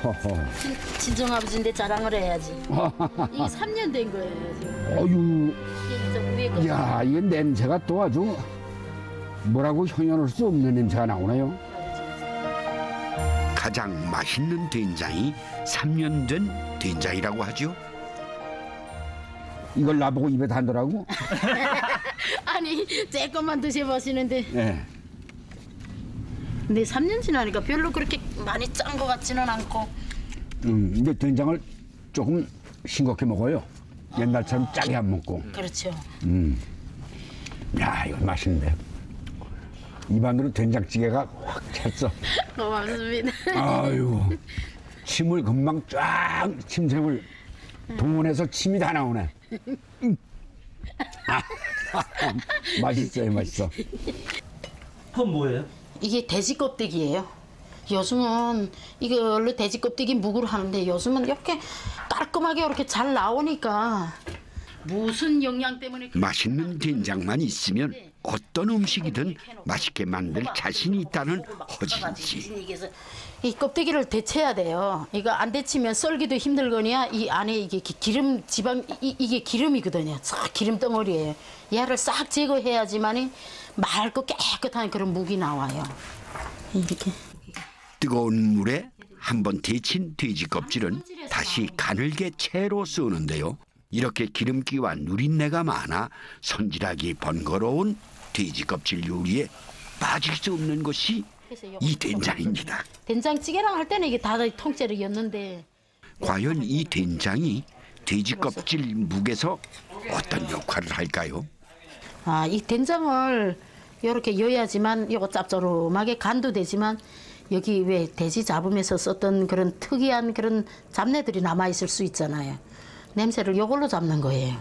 허허. 친정아버지인데 자랑을 해야지. 이게 3년 된 거예요, 지금. 어유. 이게 좀 위에 거. 야, 이게 냄새가 또 아주 뭐라고 형용할 수 없는 냄새가 나오네요. 가장 맛있는 된장이 3년 된 된장이라고 하죠. 이걸 나보고 입에 단더라고? 아니, 제 것만 드셔보시는데. 네. 근데 3년 지나니까 별로 그렇게 많이 짠 것 같지는 않고. 근데 된장을 조금 싱겁게 먹어요. 옛날처럼 짜게 안 먹고. 그렇죠. 야, 이거 맛있는데. 입안으로 된장찌개가 확 찼어. 고맙습니다. 아유, 침을 금방 쫙 침샘을 동원해서 침이 다 나오네. 맛있어요, 맛있어. 그건 뭐예요? 이게 돼지 껍데기예요. 요즘은 이걸로 돼지 껍데기 묵으로 하는데 요즘은 이렇게 깔끔하게 이렇게 잘 나오니까 무슨 영양 때문에 맛있는 된장만 있으면 어떤 음식이든 맛있게 만들 자신이 있다는 허진 씨. 이 껍데기를 데쳐야 돼요. 이거 안 데치면 썰기도 힘들거니와 이 안에 이게 기름 지방 이게 기름이거든요. 싹 기름 덩어리예요. 얘를 싹 제거해야지만이 맑고 깨끗한 그런 묵이 나와요. 이렇게. 뜨거운 물에 한번 데친 돼지 껍질은 다시 가늘게 채로 쓰는데요. 이렇게 기름기와 누린내가 많아 손질하기 번거로운 돼지 껍질 요리에 빠질 수 없는 것이 이 된장입니다. 된장찌개랑 할 때는 이게 다 통째로였는데 과연 이 된장이 돼지 껍질 묵에서 어떤 역할을 할까요? 아, 이 된장을 이렇게 여야지만 이거 짭조름하게 간도 되지만 여기 왜 돼지 잡음에서 썼던 그런 특이한 그런 잡내들이 남아 있을 수 있잖아요. 냄새를 이걸로 잡는 거예요.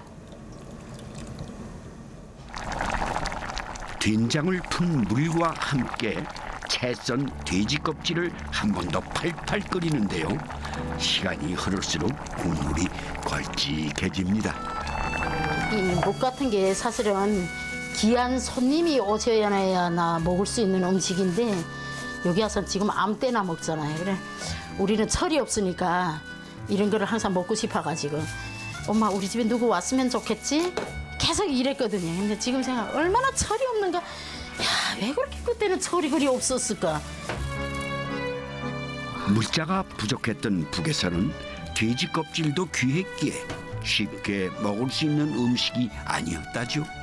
된장을 푼 물과 함께 채 썬 돼지 껍질을 한 번 더 팔팔 끓이는데요. 시간이 흐를수록 국물이 걸쭉해집니다. 이 묵 같은 게 사실은 귀한 손님이 오셔야나 먹을 수 있는 음식인데 여기 와서 지금 아무 때나 먹잖아요. 그래 우리는 철이 없으니까 이런 거를 항상 먹고 싶어가지고 엄마 우리 집에 누구 왔으면 좋겠지? 계속 이랬거든요. 근데 지금 생각 얼마나 철이 없는가. 야, 왜 그렇게 그때는 철이 그리 없었을까? 물자가 부족했던 북에서는 돼지 껍질도 귀했기에 쉽게 먹을 수 있는 음식이 아니었다죠.